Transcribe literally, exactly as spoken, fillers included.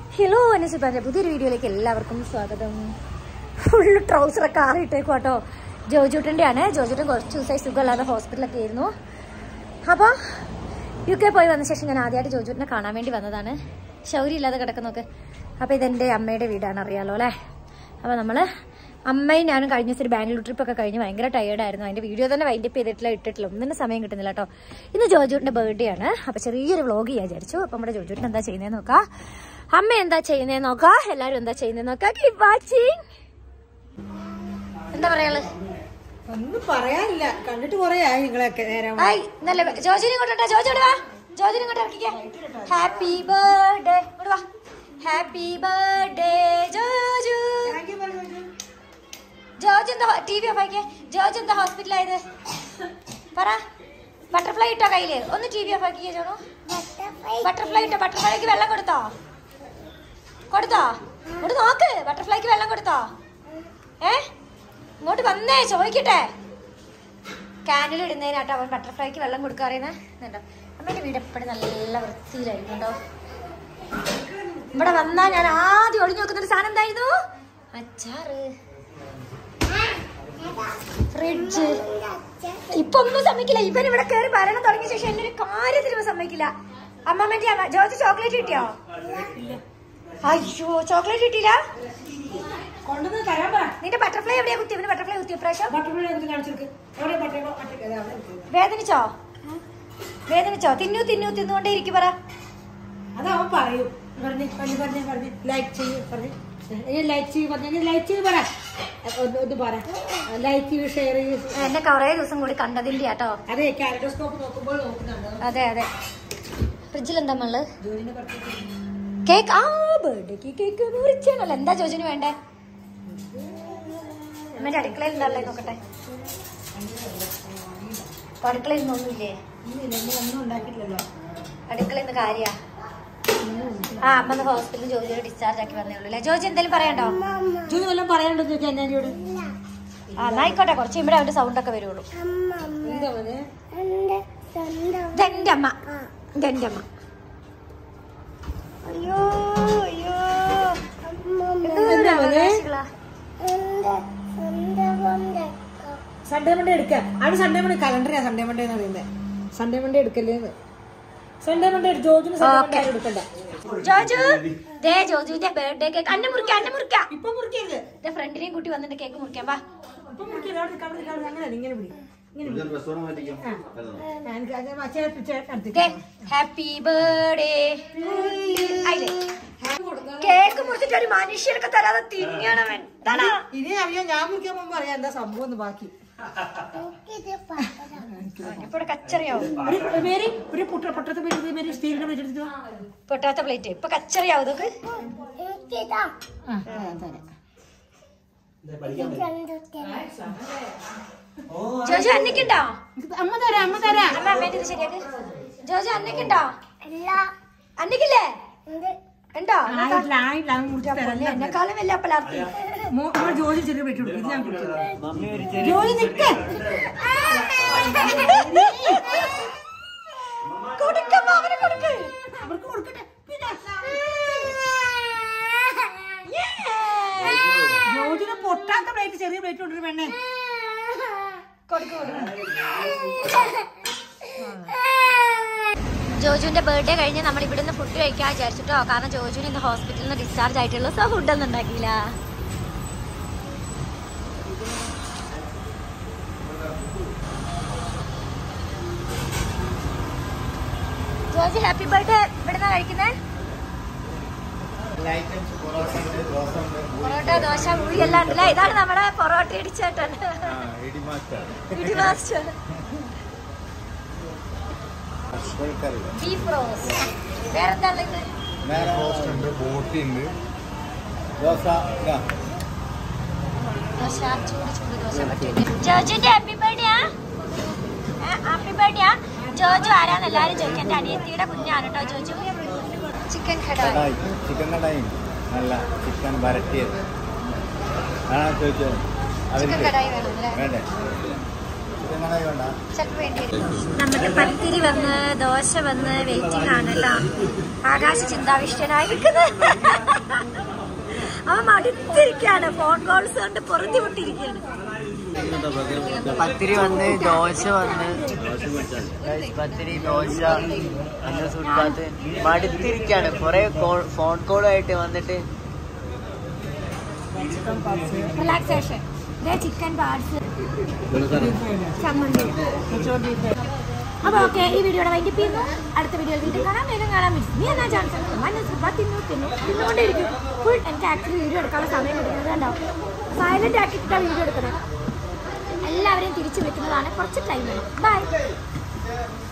Hello എന്നെ സുൽത്താൻ്റെ പുതിയൊരു വീഡിയോയിലേക്ക് എല്ലാവർക്കും സ്വാഗതം. ഫുള്ള് ട്രൗസറൊക്കെ ആറിയിട്ടേക്കും കേട്ടോ. ജോജൂട്ടൻ്റെ ആണ്. ജോജൂട്ടൻ കുറച്ച് ദിവസമായി സുഖമില്ലാതെ ഹോസ്പിറ്റലൊക്കെ ആയിരുന്നു. അപ്പോൾ യു കെ പോയി വന്ന ശേഷം ഞാൻ ആദ്യമായിട്ട് ജോജൂട്ടിനെ കാണാൻ വേണ്ടി വന്നതാണ്. ശൗരി ഇല്ലാതെ കിടക്കുന്നൊക്കെ. അപ്പോൾ ഇതെൻ്റെ അമ്മയുടെ വീടാണ്, അറിയാലോ അല്ലേ. അപ്പോൾ നമ്മൾ അമ്മയും ഞാനും കഴിഞ്ഞ ദിവസം ഒരു ബാംഗ്ലൂർ ട്രിപ്പൊക്കെ കഴിഞ്ഞ് ഭയങ്കര ടയേർഡായിരുന്നു. അതിൻ്റെ വീഡിയോ തന്നെ വൈൻഡപ്പ് ചെയ്തിട്ടില്ല, ഇട്ടിട്ടില്ല, ഒന്നിനും സമയം കിട്ടുന്നില്ല കേട്ടോ. ഇന്ന് ജോജൂട്ടിൻ്റെ ബർത്ത്ഡേ ആണ്. അപ്പോൾ ചെറിയൊരു വ്ളോഗ് ചെയ്യാൻ വിചാരിച്ചു. അപ്പോൾ നമ്മുടെ ജോജൂട്ടിന് എന്താ ചെയ്യുന്നതെന്ന് നോക്കാം, അമ്മ എന്താ ചെയ്യുന്നതെന്ന് നോക്കാം, എല്ലാവരും എന്താ ചെയ്യുന്നതെന്ന് നോക്കാം. Keep watching. എന്താ പറയാള്? ഒന്നും പറയാനില്ല, കണ്ടിട്ട് കൊറേ ആയി നിങ്ങളൊക്കെ നേരം. നല്ല ജോജുനെ ഇങ്ങോട്ടാ, ജോജോട് വാ, ജോജുനെ ഇങ്ങോട്ട് ഇറക്കിക്കേ. ഹാപ്പി ബർത്ത്ഡേ, ഇങ്ങോട്ട് വാ. Happy birthday Joju. ജോജു എന്താ ടി വി ഓഫ് ആക്കിയേ? ജോജു എന്താ ഹോസ്പിറ്റലായത് പറ. ബട്ടർഫ്ലൈ ഇട്ടോ കയ്യില്? ഒന്ന് ടി വി ഓഫ് ആക്കിയേ ജോണു. ബട്ടർഫ്ലൈ ഇട്ടോ? ബട്ടർഫ്ലൈക്ക് വെള്ളം കൊടുത്തോ? കൊടുത്തോ? ഇങ്ങോട്ട് നോക്ക്, ബട്ടർഫ്ലൈക്ക് വെള്ളം കൊടുത്തോ? ഏ ഇങ്ങോട്ട് വന്നേ, ചോദിക്കട്ടെ. ക്യാൻഡിൽ ഇടുന്നതിനാട്ടോ അവൻ ബട്ടർഫ്ലൈക്ക് വെള്ളം കൊടുക്കാറിയുന്നേ. കേട്ടോ അമ്മേൻ്റെ വീട് എപ്പോഴും നല്ല വൃത്തിയിലായിരിക്കുന്നുണ്ടോ. ഇവിടെ വന്നാ ഞാൻ ആദ്യം ഒളിഞ്ഞു നോക്കുന്നൊരു സാധനം എന്തായിരുന്നു? അച്ചാറ്, ഫ്രിഡ്ജ്. ഇപ്പൊ ഒന്നും സമ്മതിക്കില്ല. ഇവൻ ഇവിടെ കയറി ഭരണം തുടങ്ങിയ ശേഷം എന്നെ ഒരു കാര്യത്തിനും സമ്മതിക്കില്ല. അമ്മമ്മന്റെ അമ്മ ജോജി ചോക്ലേറ്റ് കിട്ടിയോ? അയ്യോ ചോക്ലേറ്റ് കിട്ടിയില്ല. നിന്റെ ബട്ടർഫ്ലൈ എവിടെയാ കുത്തി? ഇവന് ബട്ടർഫ്ലൈ കുത്തിയ പ്രാവശ്യം വേദനിച്ചോ? വേദനിച്ചോ? തിന്നു തിന്നു തിന്നുകൊണ്ടേ ഇരിക്കും പറ. അതവൻ പറയൂ. പറഞ്ഞു പറഞ്ഞു പറഞ്ഞു പറഞ്ഞു ലൈക്ക് ചെയ്യൂ പറഞ്ഞു. ലൈക്ക് ചെയ്യൂ പറഞ്ഞു. ലൈക്ക് ചെയ്യൂ പറ. ഒന്ന് പറ. ലൈക്ക് ചെയ്യൂ, ഷെയർ ചെയ്യൂ. എന്നെ കുറേ ദിവസം കൂടി കണ്ടതിന്റെ കേട്ടോ. അതെ, കാലഡോസ്കോപ്പ് നോക്കുമ്പോൾ നോക്കുന്നുണ്ടോ? അതെ അതെ. ഫ്രിഡ്ജിൽ എന്താ നമ്മള്? കേക്ക്. ആ ബർത്ത്ഡേക്ക് കേക്ക് മുറിച്ചാണല്ലോ. എന്താ ജോജിന് വേണ്ടേ? അമ്മേന്റെ അടുക്കളയിൽ എന്താല്ലേ നോക്കട്ടെ. അടുക്കളയിൽ നിന്നൊന്നുമില്ലേ? ഒന്നും ഉണ്ടാക്കിയിട്ടില്ലല്ലോ അടുക്കളയിൽ നിന്ന് കാര്യാ. ആ അമ്മ ഹോസ്പിറ്റലിൽ ജോജിയെ ഡിസ്ചാർജ് ആക്കി പറഞ്ഞേ ഉള്ളൂ. ജോജി എന്തെങ്കിലും പറയണ്ടോ? ജോജി വല്ലതും പറയാനുണ്ടോ ചോദിച്ചാൽ എന്നോട്? ആ എന്നായിക്കോട്ടെ, കുറച്ച് ഇവിടെ അവന്റെ സൗണ്ട് ഒക്കെ വരുള്ളൂ. ഇതെന്റെ അമ്മ, ഇതെന്റെ അമ്മ. അയ്യോ അയ്യോ സൺഡേ മൺഡേ എടുക്കാം. അവിടെ സൺഡേ മൺഡേ കലണ്ടറിയാ സൺഡേ മൺഡേ എന്ന് പറയുന്നത്. സൺഡേ മൺഡേ എടുക്കല്ലേന്ന്. സൺഡേ മൺഡേ ജോജുന് സൺഡേ എടുക്കണ്ട. ജോജു ദേ ജോജുവിന്റെ ബർത്ത്ഡേ കേക്ക്. അന്നെ മുറിക്കാം, അന്നെ മുറിക്കാം. ഇപ്പൊ മുറിക്കരുത്. ഫ്രണ്ടിനെയും കൂട്ടി വന്നിട്ട് കേക്ക് മുറിക്കാം. വാ. ഇപ്പൊ മുറിക്കരുത്. അങ്ങനെ ഇങ്ങനെ പിടി. Happy birthday. കേക്ക് മുറിച്ചിട്ട് ഒരു മനുഷ്യർക്ക് തരാതെ തിന്നണവൻ. ഇനി അറിയാം, ഞാൻ മുറിക്കാൻ പോകുമ്പോ അറിയാം എന്താ സംഭവം ഒന്ന്. ബാക്കി കച്ചറിയാവും. പൊട്ടാത്ത പ്ലേറ്റ് ഇപ്പൊ കച്ചറിയാവും. ഇതൊക്കെ ജോജു അന്നക്കുണ്ടോ? അമ്മ തരാം, അമ്മ തരാം. അമ്മ അമ്മേന്റെ ഇത് ശരിയാക്ക്. ജോജു അന്നക്കുണ്ടോ? അന്നക്കില്ലേ? ഉണ്ടോ? എന്നെക്കാളും വലിയ അപ്പലാർത്തി. ജോലി ചെറിയ പ്ലേറ്റ് കൊടുക്കും. ജോലി നിൽക്ക. അവർക്ക് കൊടുക്കട്ടെ. ജോജിന് പൊട്ടാത്ത പ്ലേറ്റ് ചെറിയ പ്ലേറ്റ് കൊണ്ടൊരു പെണ്ണെ ജോജുവിന്റെ ബർത്ത്ഡേ കഴിഞ്ഞ് നമ്മൾ ഇവിടുന്ന് ഫുഡ് കഴിക്കാൻ വിചാരിച്ചിട്ടോ. കാരണം ജോജുവിന് ഇന്ന് ഹോസ്പിറ്റലിൽ നിന്ന് ഡിസ്ചാർജ് ആയിട്ടുള്ളൂ. സോ ഫുഡൊന്നും ഉണ്ടാക്കിയില്ല. ജോജി ഹാപ്പി ബർത്ത്ഡേ ഇവിടുന്ന് കഴിക്കുന്നേ? പൊറോട്ട, ദോശ, പൂരി എല്ലാം ഉണ്ടല്ലേ. ഇതാണ് നമ്മുടെ പൊറോട്ട ഇടിച്ചേട്ടൻ, ഇടി മാസ്റ്റർ. Beef roast. വേറെന്താ ഉള്ളത്? ദോശ, ചൂട് ചൂട് ദോശ പറ്റിയിട്ട്. ജോജുന്റെ ഹാപ്പി ബർത്ത്ഡേ ആ? ഹാപ്പി ബർത്ത്ഡേ ആ? ജോജു ആരാന്ന് എല്ലാരും ചോദിക്കും. എന്റെ അനിയത്തിയുടെ കുഞ്ഞാണ് കേട്ടോ ജോജു. ചിക്കൻ കടായി. ചിക്കൻ കടായി നല്ല ചിക്കൻ വരട്ടിയത്. ചിക്കൻ കടായി വേണം. നമുക്ക് പത്തിരി വന്ന് ദോശ വന്ന് വെയിറ്റിംഗ് ആണ് കേട്ടോ. ആകാശ് ചിന്താവിഷ്ടനായിരിക്കുന്നത്. അവൻ മടുത്തിരിക്കാണ്, ഫോൺ കോൾസ് കൊണ്ട് പൊറുതിമുട്ടിരിക്കുകയാണ്. പത്തിരി വന്ന് ദോശ വന്ന് പത്തിരി ദോശ അന്ന സുട്ടാത്ത് മടുത്തിരിക്കാണ്. കുറെ ഫോൺ കോളായിട്ട് വന്നിട്ട് റിലാക്സേഷൻ. ചിക്കൻ പാർട്സ് ചമ്മന്തി. അപ്പൊ ഓക്കെ, ഈ വീഡിയോയുടെ വൈകിട്ട് ചെയ്യുന്നു. അടുത്ത വീഡിയോയിൽ വീണ്ടും കാണാം. വേഗം കാണാൻ പറ്റും. നീ എന്നാ ചാൻസ് തിന്നു തിന്നു തിന്നുകൊണ്ടിരിക്കും. ഫുൾ എനിക്ക് ആക്ച്വലി വീഡിയോ എടുക്കാനുള്ള സമയം കിട്ടുന്നത് കണ്ടോ. സൈലന്റ് ആക്കിയിട്ടാണ് വീഡിയോ എടുക്കുന്നത്. എല്ലാവരെയും തിരിച്ചു വെക്കുന്നതാണ്. കുറച്ച് ടൈം വേണം. ബൈ.